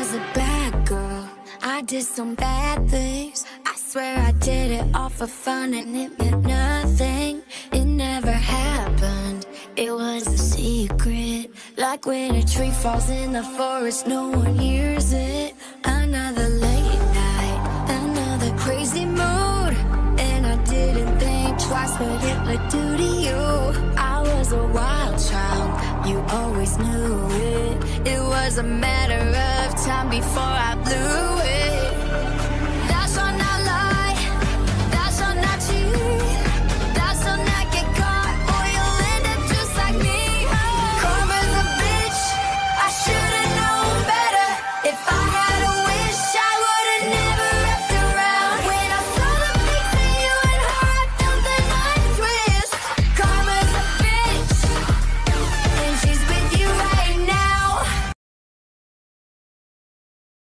was a bad girl, I did some bad things. I swear I did it all for fun and it meant nothing. It never happened, it was a secret. Like when a tree falls in the forest, no one hears it. Another late night, another crazy mood, and I didn't think twice what it would do to you. I was a wild child, you always knew it. It was a matter of time before I blew